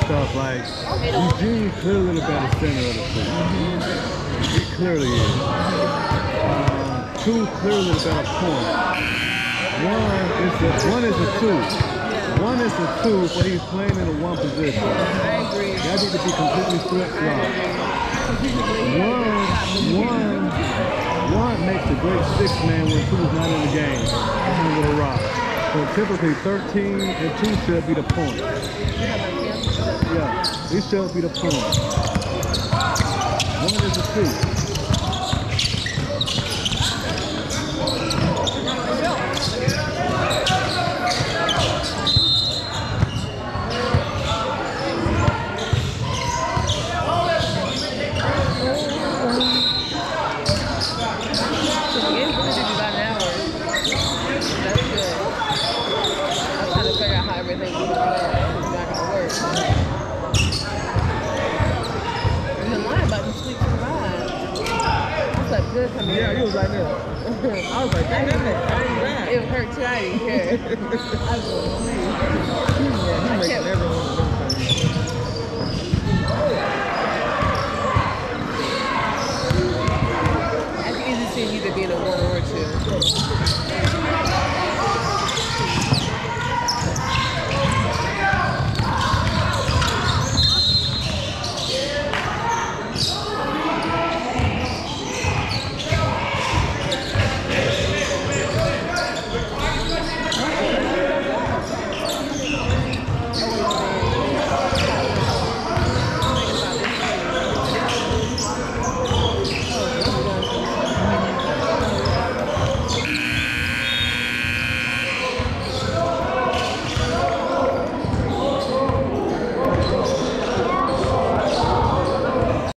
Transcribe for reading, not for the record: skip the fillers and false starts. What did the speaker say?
stuff. Like, Eugene clearly the better center of the two. He clearly is. Two clearly the better point. One is a two. One is a two, but he's playing in a one position. I agree. That need to be completely flip-flopped. One makes a great six-man when two's not in the game. With a rock. So typically 13 and 2 should be the point. Yeah, these should be the point. One is a 2. Yeah, he was like that. I was like, damn, that. It hurt too. I didn't care. I was like, please. He's making everyone.